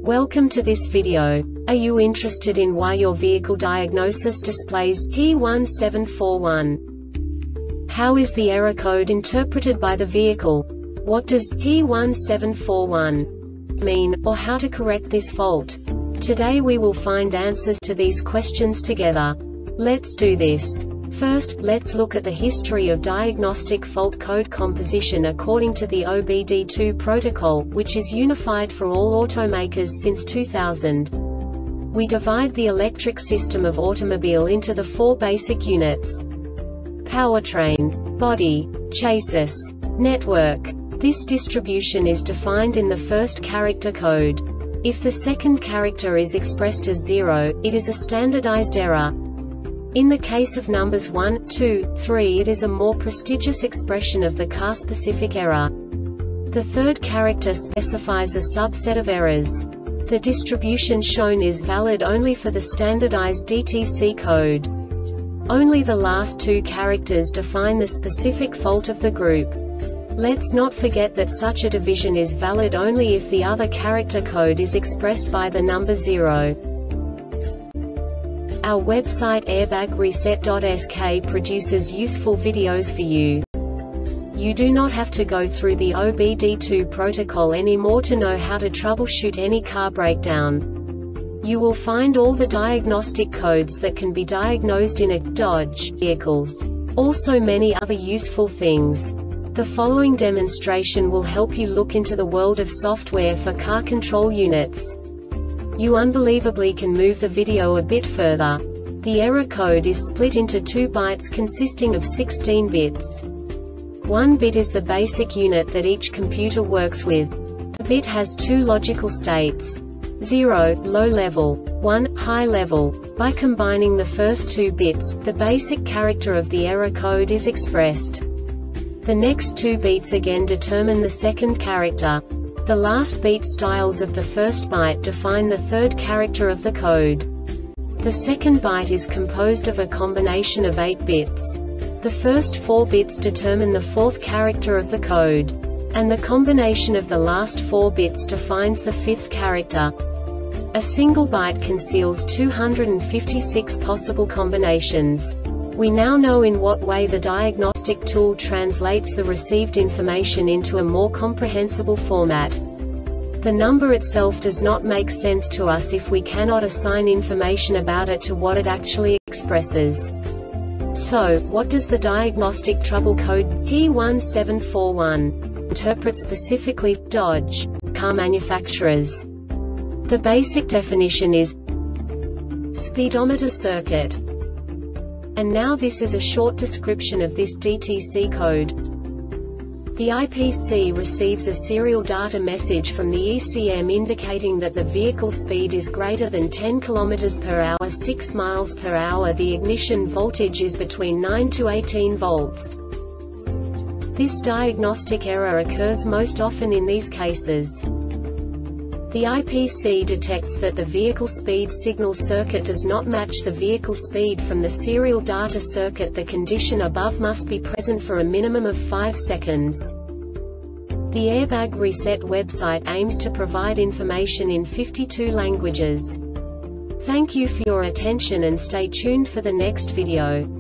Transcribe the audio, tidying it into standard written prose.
Welcome to this video. Are you interested in why your vehicle diagnosis displays P1741? How is the error code interpreted by the vehicle? What does P1741 mean, or how to correct this fault? Today we will find answers to these questions together. Let's do this. First, let's look at the history of diagnostic fault code composition according to the OBD2 protocol, which is unified for all automakers since 2000. We divide the electric system of automobile into the four basic units: powertrain, body, chassis, network. This distribution is defined in the first character code. If the second character is expressed as 0, it is a standardized error. In the case of numbers 1, 2, 3, it is a more prestigious expression of the car-specific error. The third character specifies a subset of errors. The distribution shown is valid only for the standardized DTC code. Only the last two characters define the specific fault of the group. Let's not forget that such a division is valid only if the other character code is expressed by the number 0. Our website airbagreset.sk produces useful videos for you. You do not have to go through the OBD2 protocol anymore to know how to troubleshoot any car breakdown. You will find all the diagnostic codes that can be diagnosed in a Dodge vehicles. Also many other useful things. The following demonstration will help you look into the world of software for car control units. You unbelievably can move the video a bit further. The error code is split into 2 bytes consisting of 16 bits. 1 bit is the basic unit that each computer works with. The bit has 2 logical states: 0, low level, 1, high level. By combining the first 2 bits, the basic character of the error code is expressed. The next 2 beats again determine the second character. The last beat styles of the first byte define the third character of the code. The second byte is composed of a combination of 8 bits. The first 4 bits determine the fourth character of the code. And the combination of the last 4 bits defines the fifth character. A single byte conceals 256 possible combinations. We now know in what way the diagnostic tool translates the received information into a more comprehensible format. The number itself does not make sense to us if we cannot assign information about it to what it actually expresses. So, what does the diagnostic trouble code P1741 interpret specifically for Dodge car manufacturers? The basic definition is speedometer circuit. And now this is a short description of this DTC code. The IPC receives a serial data message from the ECM indicating that the vehicle speed is greater than 10 km per hour, 6 miles per hour. The ignition voltage is between 9 to 18 volts. This diagnostic error occurs most often in these cases. The IPC detects that the vehicle speed signal circuit does not match the vehicle speed from the serial data circuit. The condition above must be present for a minimum of 5 seconds. The Airbag Reset website aims to provide information in 52 languages. Thank you for your attention and stay tuned for the next video.